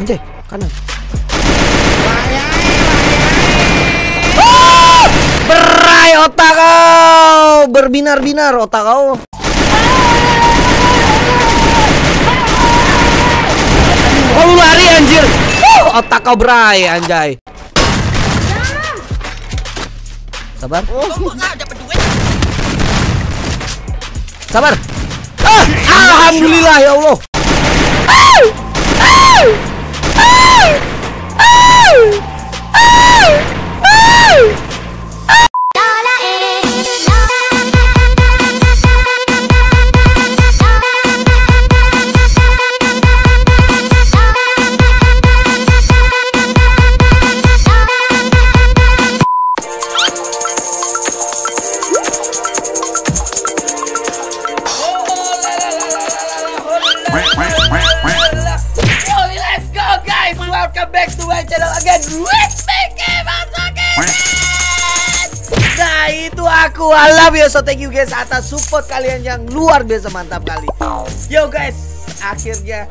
Anjay, kanan. Berai otak kau, berbinar-binar otak kau. Kau lari anjir. Otak kau berai anjay. Sabar. Sabar. Alhamdulillah ya Allah. Nah itu aku, I love you, so thank you guys atas support kalian yang luar biasa mantap kali. Yo guys, akhirnya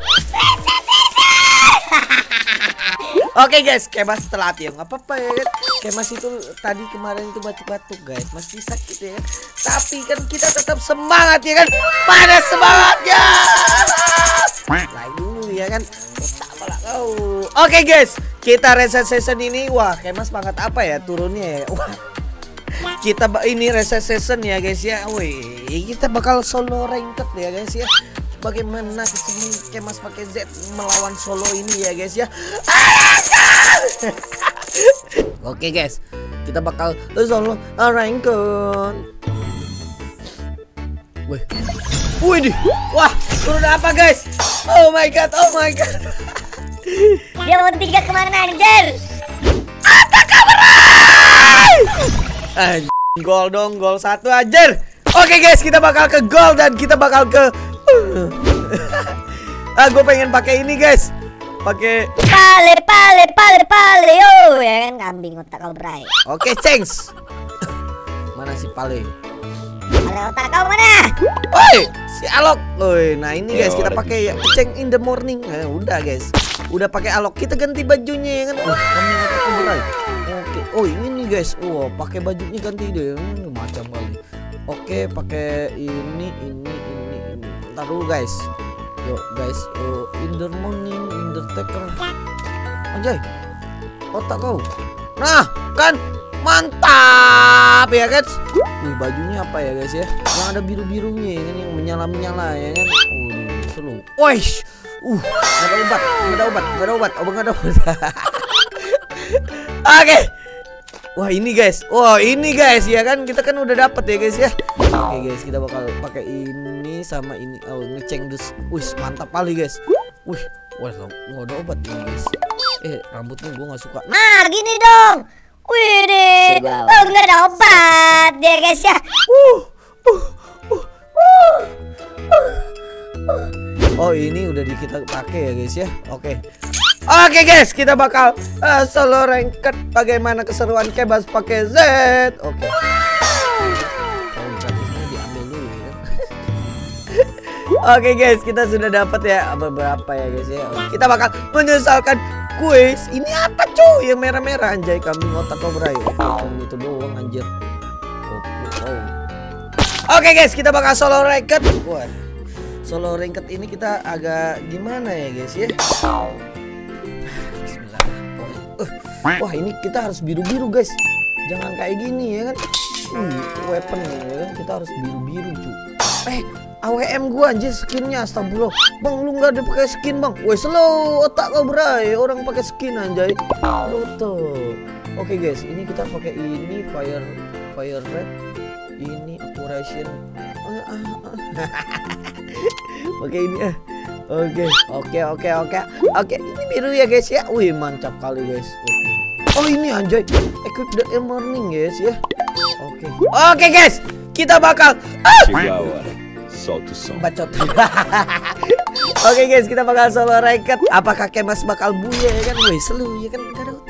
oke guys, Kemas telat ya, nggak apa-apa ya kan. Kemas itu tadi kemarin itu batuk-batuk guys, masih sakit ya kan. Tapi kan kita tetap semangat ya kan, mana semangatnya? Lagi dulu ya kan, sama lah kau. Oke guys, kita reset season ini, wah Kemas banget apa ya turunnya ya. Wah, kita ini reset season ya guys ya. Wih, kita bakal solo ranked ya guys ya. Bagaimana Kemas pakai Z melawan solo ini ya guys ya. Oke guys, kita bakal solo ranked. Wih, wih, wah turun apa guys? Oh my god, oh my god. Dia mau 3 kemana anjir? Apa kabar? Gol dong, gol 1 anjir. Oke guys, kita bakal ke gol dan kita bakal ke gue pengen pakai ini guys. Pakai pale yo ya kan, kambing otak kau berai. Oke, thanks. Mana si Pale? Pale otak kau mana? Woi, si Alok. Woi, nah ini guys kita pakai ya ceng in the morning. Nah, udah guys. Udah pakai Alok, kita ganti bajunya ya kan. Oh, kambing otak berai. Oke. Oh, ini nih guys. Wah, pakai bajunya ganti deh. Macam kali. Oke, pakai ini. Ntar dulu guys. Yuk guys, in the morning, Undertaker. Anjay, otak kau. Nah, kan mantap ya guys. Wih, bajunya apa ya guys ya? Yang ada biru-birunya ya kan, yang menyala-menyala ya kan. Seru. Wih, gak ada obat. Oke. Wah ini guys ya kan, kita kan udah dapet ya guys ya. Oke guys, kita bakal pakai ini sama ini. Oh, ngeceng dus. Wih, mantap kali guys. Wih, wah nggak ada obat ini guys. Rambutnya gue nggak suka. Nah gini dong. Wih deh, nggak ada obat ya guys ya. Oh ini udah kita pakai ya guys ya. Oke. Oke guys, kita bakal solo ranked. Bagaimana keseruan Kemas pakai Z? Oke. Oke guys, kita sudah dapat ya beberapa ya guys ya. Kita bakal menyesalkan kuis. Ini apa cuy? Yang merah-merah anjay, kambing otak kobra ya. Itu doang anjir. Oke guys, kita bakal solo ranked. Wah. Solo ranked ini kita agak gimana ya guys ya? Wah ini kita harus biru-biru guys. Jangan kayak gini ya kan. Weapon ya kan, kita harus biru-biru cuy. AWM gua anjir skinnya, astagfirullah. Bang lu nggak ada pakai skin bang. Woi slow otak kau berai, orang pakai skin anjay. Tuh. Oke guys, ini kita pakai ini fire red. Ini accuracy. Pakai ini Oke, ini biru ya guys ya. Wih, mantap kali guys. Oh, ini anjay. Equip the morning guys ya. Oke guys, kita bakal bacot. Oke guys, kita bakal solo ranked. Apakah Kemas bakal buya ya kan? Wih, selu ya kan, enggak ada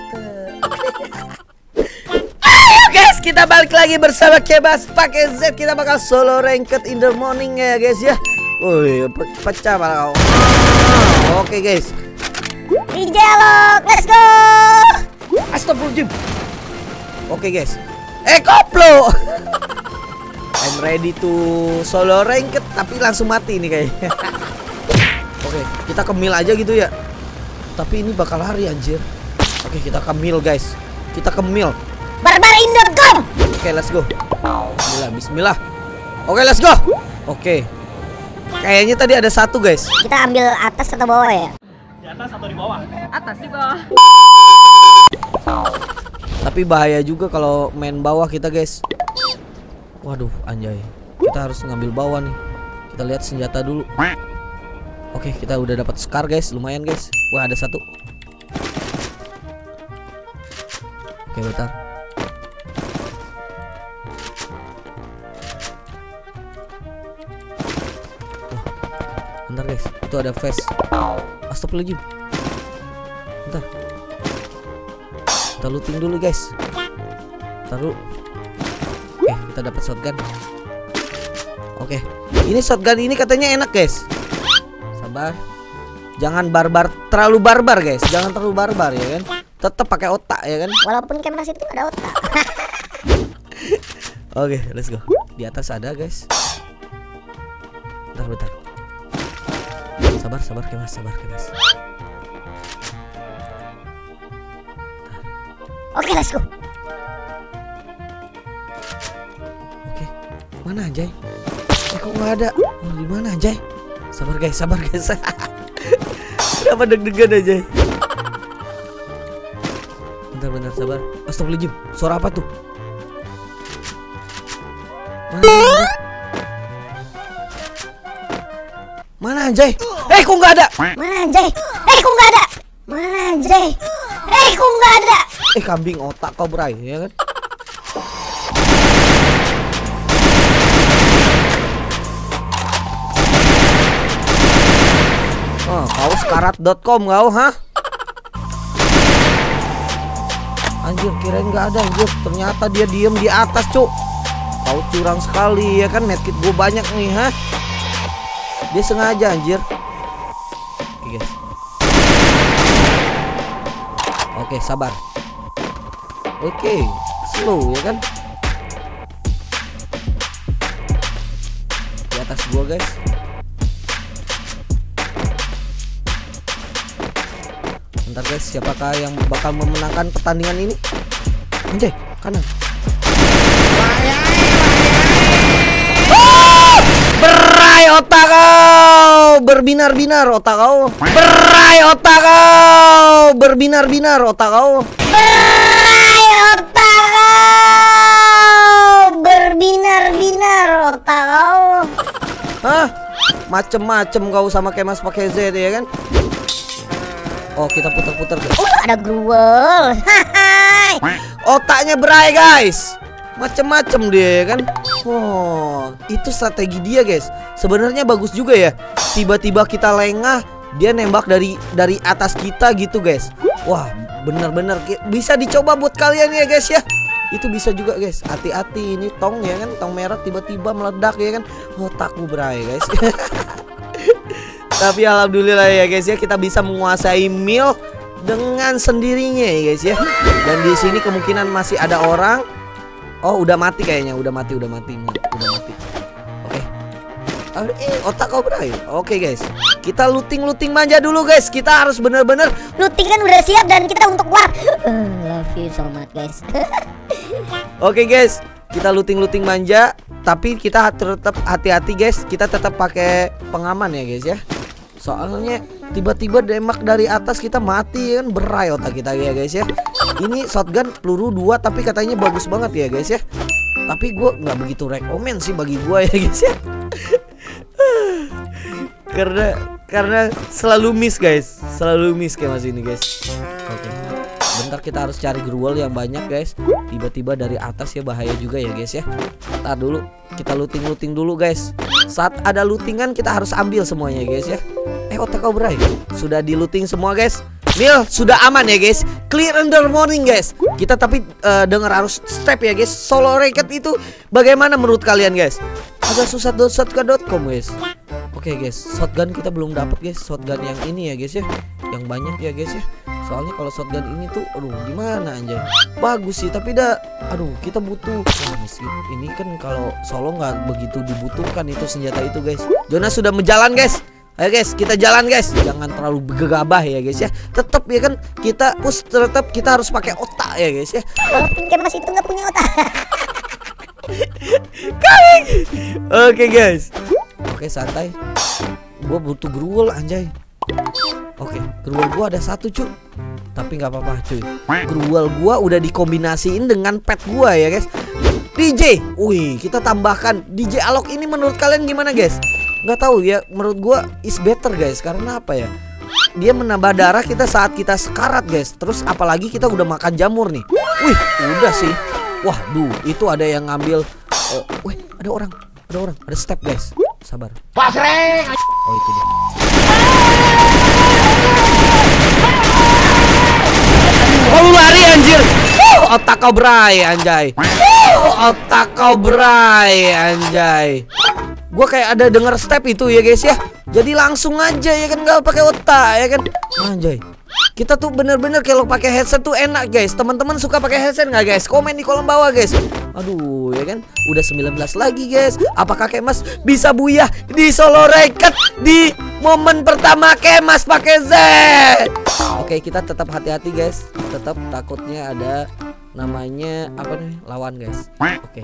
Ayo guys, kita balik lagi bersama Kemas pakai Z. Kita bakal solo ranked in the morning ya guys ya. Wih, pecah malah kau. Oke guys. DJ Alok, let's go. Astagfirullahaladzim. Oke guys. Koplo. I'm ready to solo ranked tapi langsung mati nih kayaknya. Oke, kita ke mil aja gitu ya. Tapi ini bakal lari anjir. Oke, kita ke mil guys. Kita ke mil. Barbarin.com. Oke, let's go. Bismillah, bismillah. Oke, let's go. Oke. Kayaknya tadi ada satu guys. Kita ambil atas atau bawah ya? Di atas atau di bawah? Atas, di bawah. Tapi bahaya juga kalau main bawah kita guys. Waduh, anjay. Kita harus ngambil bawah nih. Kita lihat senjata dulu. Oke, kita udah dapat scar guys, lumayan guys. Wah, ada satu. Oke, bentar. Bentar guys, itu ada face. Astagfirullahaladzim. Bentar. Kita looting dulu guys. Taruh. Kita dapat shotgun. Oke. Ini shotgun ini katanya enak guys. Sabar. Jangan barbar, terlalu barbar guys. Jangan terlalu barbar ya kan. Tetap pakai otak ya kan. Walaupun Kemas itu ada otak. Oke, let's go. Di atas ada guys. Bentar. Sabar Kemas, sabar Kemas. Oke, let's go. Oke. Mana Anjay? Kok nggak ada? Oh, di mana Anjay? Sabar guys. Kenapa deg-degan Anjay? Bentar, sabar. Astagfirullahaladzim. Suara apa tuh? Mana Anjay? Kok nggak ada? Mana Anjay? Kok nggak ada? Mana Anjay? Kok nggak ada? Kambing otak kau berai ya kan? Oh, kau sekarat.com kau, hah? Anjir, kirain nggak ada anjir. Ternyata dia diem di atas, cuk. Kau curang sekali ya kan? Medkit gue banyak nih, hah? Dia sengaja anjir. Oke guys. Oke, sabar. Oke, slow ya kan? Di atas gua guys. Bentar guys, siapakah yang bakal memenangkan pertandingan ini? Anjay, kanan. Berai otak kau, berbinar-binar otak kau. Berai otak kau, berbinar-binar otak kau. Berai otak kau, berbinar-binar otak kau. Hah? Macem-macem kau sama Kemas pakai Z ya kan? Oh, kita putar-putar guys. Ada gruel. Hai. Otaknya berai guys. Macem-macem dia ya kan. Oh, itu strategi dia guys. Sebenarnya bagus juga ya. Tiba-tiba kita lengah, dia nembak dari atas kita gitu guys. Wah, bener-bener bisa dicoba buat kalian ya guys ya. Itu bisa juga guys. Hati-hati, ini tong ya kan, tong merah tiba-tiba meledak ya kan. Otakku berai guys. Tapi alhamdulillah ya guys ya, kita bisa menguasai mil dengan sendirinya ya guys ya. Dan di sini kemungkinan masih ada orang. Oh, udah mati kayaknya, udah mati. Oke. Otak kau berai. Oke guys, kita looting manja dulu guys. Kita harus bener-bener looting kan udah siap dan kita untuk war. Love you so much guys. Oke guys, kita looting manja, tapi kita tetap hati-hati guys. Kita tetap pakai pengaman ya guys ya. Soalnya tiba-tiba demak dari atas kita mati kan, berai otak kita ya guys ya. Ini shotgun peluru 2 tapi katanya bagus banget ya guys ya. Tapi gue nggak begitu rekomen sih bagi gue ya guys ya. karena selalu miss guys, kayak mas ini guys. Oke. Bentar, kita harus cari gruel yang banyak guys. Tiba-tiba dari atas ya, bahaya juga ya guys ya. Ntar dulu kita looting dulu guys. Saat ada lootingan kita harus ambil semuanya guys ya. Otak kau berai. Sudah di looting semua guys. Mil sudah aman ya guys. Clear in the morning guys. Kita tapi dengar harus step ya guys. Solo ranked itu bagaimana menurut kalian guys? Ada susah.com guys. Oke guys, shotgun kita belum dapat guys. Shotgun yang ini ya guys ya, yang banyak ya guys ya. Soalnya kalau shotgun ini tuh, aduh gimana anjay. Bagus sih, tapi aduh kita butuh. Wah, ini kan kalau solo nggak begitu dibutuhkan itu senjata itu guys. Jonas sudah menjalan guys. Ayo guys, kita jalan guys. Jangan terlalu gegabah ya guys ya. Tetap ya kan kita tetap kita harus pakai otak ya guys ya. Walaupun Kemas itu nggak punya otak. Oke guys. Oke santai. Gua butuh gruwel anjay. Oke, gruwel gua ada 1 cuy. Tapi nggak apa-apa cuy. Gruwel gua udah dikombinasiin dengan pet gua ya guys. DJ. Wih, kita tambahkan DJ Alok ini menurut kalian gimana guys? Nggak tahu ya, menurut gua is better guys. Karena apa ya? Dia menambah darah kita saat kita sekarat guys. Terus apalagi kita udah makan jamur nih. Wih, udah sih. Wah, itu ada yang ngambil. Wih, ada orang, ada step guys. Sabar. Pasreng. Oh, itu dia. Oh, lari anjir. Otak kau berai anjay. Otak kau berai anjay. Gua kayak ada denger step itu ya guys ya. Jadi langsung aja ya kan, nggak pakai otak ya kan. Anjay. Kita tuh bener-bener kalau pakai headset tuh enak guys. Teman-teman suka pakai headset nggak guys? Komen di kolom bawah guys. Aduh ya kan, udah 19 lagi guys. Apakah Kemas bisa buyah di solo ranked di momen pertama Kemas pakai Z? Oke, kita tetap hati-hati guys. Tetap takutnya ada namanya apa nih lawan guys. Oke,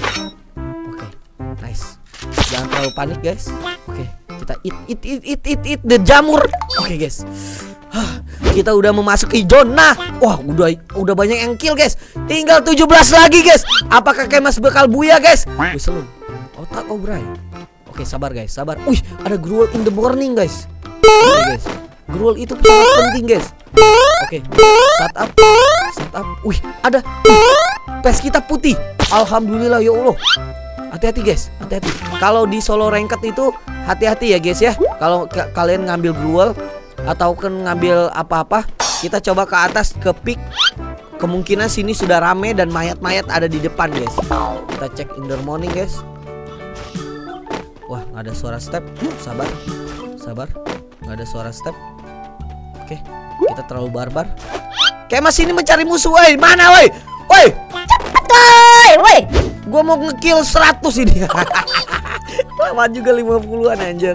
nice. Jangan terlalu panik guys. Oke, kita eat the jamur. Oke guys. Kita udah memasuki zona. Wah, udah banyak yang kill guys. Tinggal 17 lagi guys. Apakah Kemas bakal buya guys? Wih, seru. Otak obrai. Oke, sabar guys, sabar. Wih, ada gruel in the morning guys. Oke guys. Gruel itu sangat penting guys. Oke, start up. Wih, ada. Pes kita putih. Alhamdulillah ya Allah. Hati-hati guys, hati-hati. Kalau di solo ranked itu hati-hati ya guys ya. Kalau kalian ngambil gruel atau kan ngambil apa-apa, kita coba ke atas ke peak. Kemungkinan sini sudah rame dan mayat-mayat ada di depan guys. Kita cek in the morning guys. Wah, nggak ada suara step. Sabar, nggak ada suara step. Oke, kita terlalu barbar. Kemas ini mencari musuh, woi. Mana woi? Woi, Cepet woi. Gua mau ngekill 100 ini. Lama juga 50-an anjir.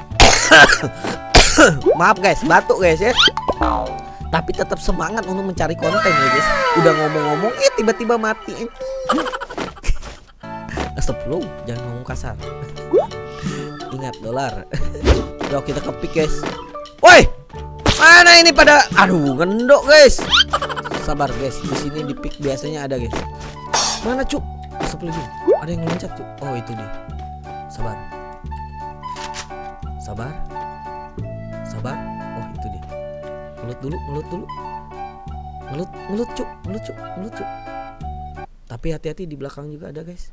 Maaf guys, batuk guys ya. Tapi tetap semangat untuk mencari konten ya guys. Udah ngomong-ngomong, tiba-tiba mati. Astagfirullah, jangan ngomong kasar. Ingat dolar. Yuk kita ke pick guys. Woi, mana ini pada? Aduh, ngendok guys. Sabar guys, di sini di pick biasanya ada guys. Mana cuk? Astagfirullah, ada yang loncat cuk. Oh itu dia. Sabar. Oh itu dia. Mulut dulu. Mulut cuk. Tapi hati-hati di belakang juga ada guys.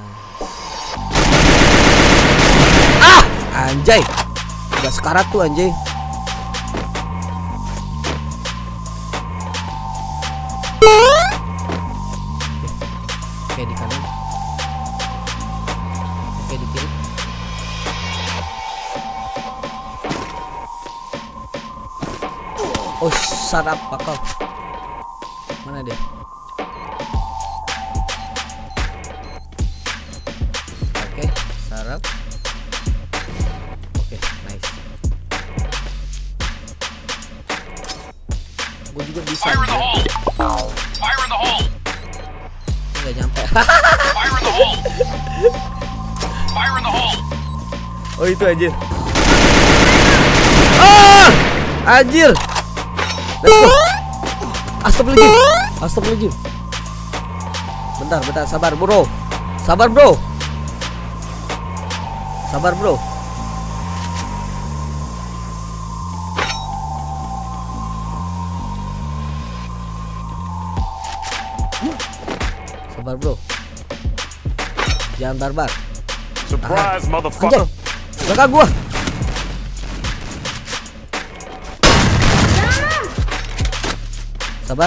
Anjay. Udah sekarat tuh anjay. Oke di kanan. Oke di kiri. Oh, sarap pakal. Mana dia? Oke, sarap. Oke, nice. Gue juga bisa. Fire in the hole. Nggak nyampe. Fire in the hole. Oh itu anjir. Anjir. Let's go. Astagfirullahaladzim. Bentar, sabar bro. Sabar bro. Sabar bro. Jangan barbar. Surprise, motherfucker. Belakang gua. Sabar.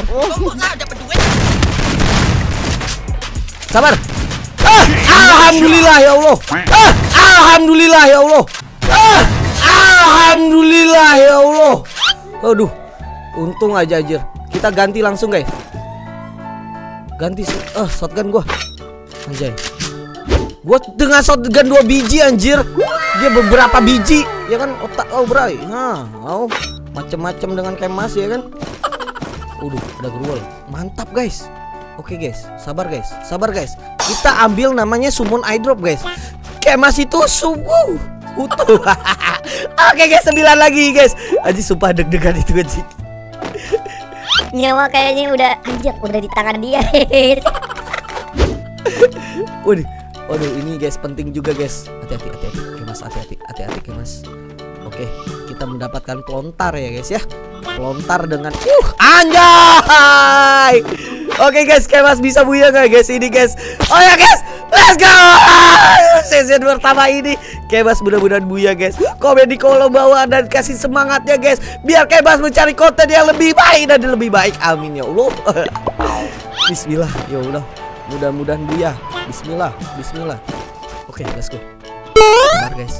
Sabar. Alhamdulillah ya Allah. Alhamdulillah ya Allah. Alhamdulillah ya Allah. Aduh, untung aja anjir. Kita ganti langsung guys. Ganti shotgun gua. Anjay. Gua dengan shotgun 2 biji anjir. Dia beberapa biji. Ya kan otak kau bray. Macem-macem dengan kemas ya kan. Ada gruwel. Mantap guys. Oke guys, sabar guys. Kita ambil namanya summon eye drop guys. Kemas itu utuh. Oke guys, 9 lagi guys. Aji sumpah deg-degan itu Aji. Nyawa kayaknya udah di tangan dia guys. Waduh ini guys penting juga guys. Hati-hati Kemas, hati-hati Kemas. Oke, kita mendapatkan pelontar ya guys ya. Pelontar dengan anjay. Oke guys, Kemas bisa buya nggak guys ini guys? Oh ya guys, let's go. Season pertama ini Kemas mudah-mudahan buya guys. Komen di kolom bawah dan kasih semangatnya guys, biar Kemas mencari konten yang lebih baik dan lebih baik. Amin ya Allah. Bismillah ya Allah. Mudah-mudahan buya. Bismillah. Oke, let's go. Sabar guys.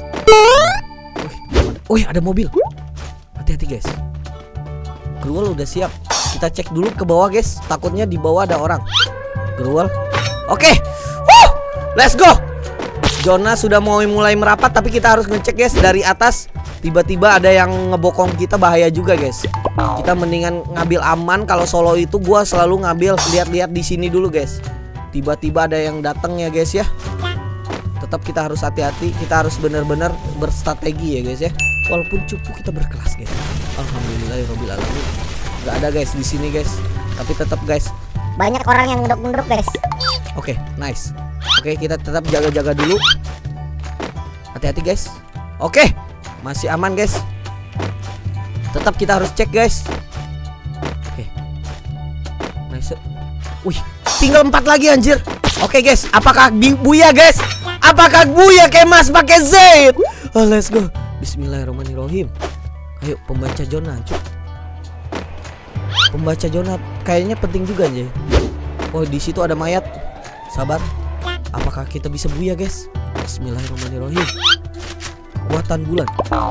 Ada mobil. Hati-hati guys. Gruwel udah siap. Kita cek dulu ke bawah guys. Takutnya di bawah ada orang. Gruwel. Oke. Let's go. Zona sudah mulai merapat, tapi kita harus ngecek guys dari atas. Tiba-tiba ada yang ngebokong kita, bahaya juga guys. Kita mendingan ngambil aman. Kalau solo itu gua selalu ngambil lihat-lihat di sini dulu guys. Tiba-tiba ada yang datang ya guys ya. Tetap kita harus hati-hati. Kita harus benar-benar berstrategi ya guys ya. Walaupun cupu kita berkelas guys. Alhamdulillahirabbil alamin. Gak ada guys di sini guys. Tapi tetap guys. Banyak orang yang ngedrop guys. Oke, nice. Oke, kita tetap jaga-jaga dulu. Hati-hati guys. Oke, masih aman guys. Tetap kita harus cek guys. Oke. Nice. Wih, tinggal 4 lagi anjir. Oke guys, apakah buya guys? Apakah buya Kemas pakai Z? Let's go. Bismillahirrahmanirrahim. Ayo pembaca zona, cuk. Pembaca zona kayaknya penting juga aja. Oh, di situ ada mayat. Sabar. Apakah kita bisa buya, guys? Bismillahirrahmanirrahim. Kekuatan bulan.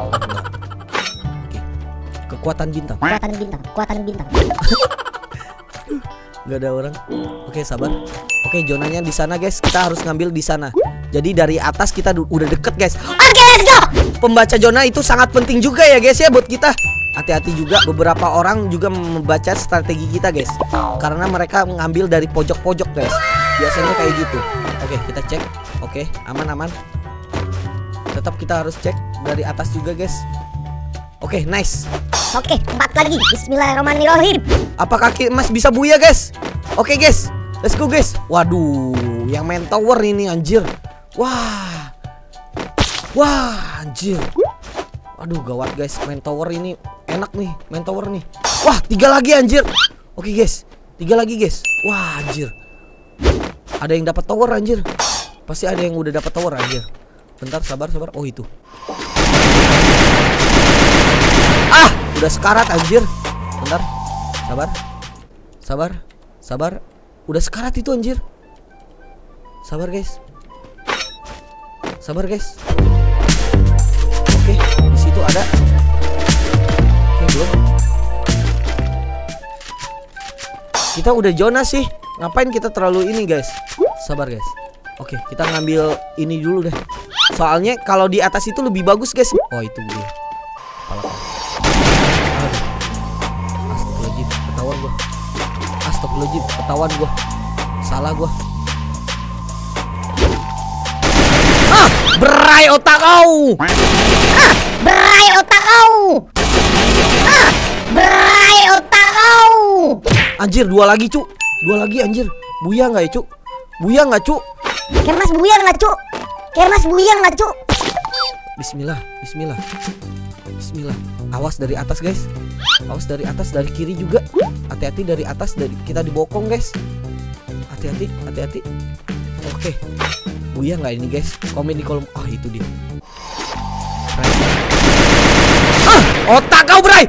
Oke. Kekuatan bintang. Kekuatan bintang. Gak ada orang. Oke, sabar. Oke, zonanya di sana, guys. Kita harus ngambil di sana. Jadi dari atas kita udah deket, guys. Oke, let's go. Pembaca zona itu sangat penting juga ya, guys ya, buat kita. Hati-hati juga, beberapa orang juga membaca strategi kita, guys. Karena mereka mengambil dari pojok-pojok, guys. Biasanya kayak gitu. Oke, kita cek. Oke, aman-aman. Tetap kita harus cek dari atas juga, guys. Oke, nice. Oke, 4 lagi. Bismillahirrahmanirrahim. Apakah Mas bisa buya, guys? Oke, guys. Let's go, guys. Waduh, yang main tower ini anjir. Wah, anjir. Aduh, gawat guys. Main tower ini enak nih. Main tower nih. Wah, 3 lagi anjir. Oke, guys. 3 lagi, guys. Wah, anjir. Ada yang dapat tower anjir. Pasti ada yang udah dapat tower anjir. Bentar, sabar. Oh, itu. Udah sekarat anjir. Bentar. Sabar. Udah sekarat itu anjir. Sabar, guys. Oke, di situ ada. Oke, belum. Kita udah zona sih. Ngapain kita terlalu ini, guys? Sabar, guys. Oke, kita ngambil ini dulu deh. Soalnya kalau di atas itu lebih bagus, guys. Oh, itu dia. Astagfirullahaladzim, ketahuan gua. Salah gua. Berai otak kau. Berai otak kau. Anjir, 2 lagi, Cuk. 2 lagi anjir. Buya nggak ya, Cuk? Kemas buya nggak, Cuk? Bismillah. Awas dari atas, guys. Awas dari atas, dari kiri juga. Hati-hati dari atas, dari kita dibokong, guys. Hati-hati. Oke. Buya nggak ini, guys? Komen di kolom. Itu dia. Otak kau, Bray.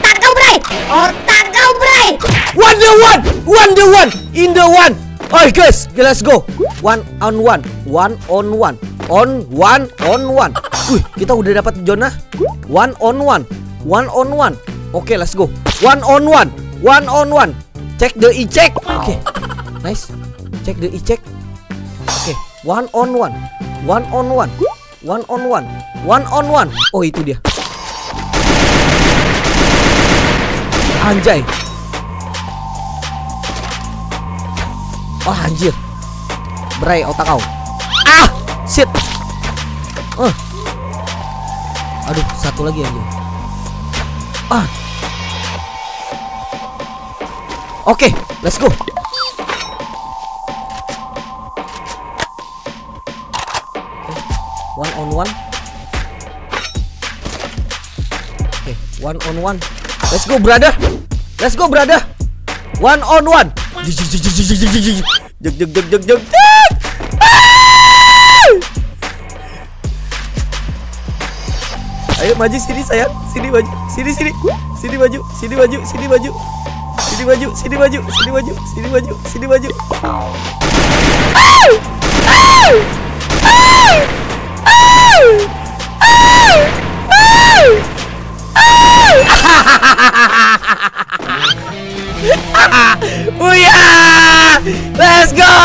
One the one. In the one. Alright, guys, let's go. One on one. on one. Wih, kita udah dapat zona 1 on 1. Oke, let's go. 1 on 1. Check the e-check. Oke, nice. Check the e-check. Oke, 1 on 1. Oh, itu dia. Anjay. Oh, anjir. Berai otak kau. Ah, shit. Aduh, satu lagi aja. Oke, let's go. One on one. Oke, 1 on 1. Let's go, brother. 1 on 1. Jeg. Ayo maju sini sayang, sini maju. Booyah! Let's go!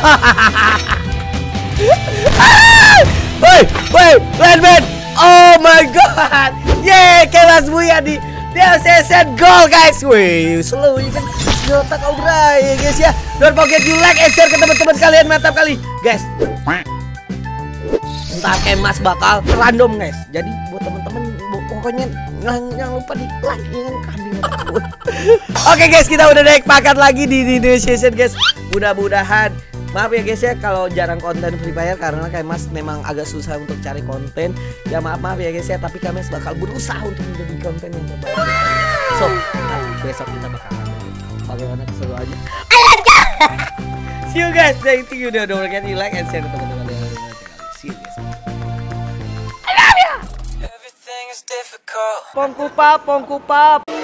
Wait, landman! Oh my god! Yeay, kelas Booyah di set goal guys. Wih, slow ya kan. Nyotak obra ya guys ya. Don't forget you like and share ke teman-teman kalian, mantap kali. Guys, ntar Kemas bakal random guys. Jadi buat teman-teman pokoknya jangan lupa di like ya kan. Oke guys, kita udah naik pangkat lagi di Indonesia guys. Mudah-mudahan, maaf ya guys ya kalau jarang konten Free Fire karena Kemas memang agak susah untuk cari konten. Ya maaf ya guys ya, tapi Kemas bakal berusaha untuk menjadi konten yang terbaik. So, besok kita bakalan bagaimana keseruannya. See you guys, thank you udah forget you like and share ke teman-teman kalian. See you guys. I love you. Everything is difficult. Pongkupap.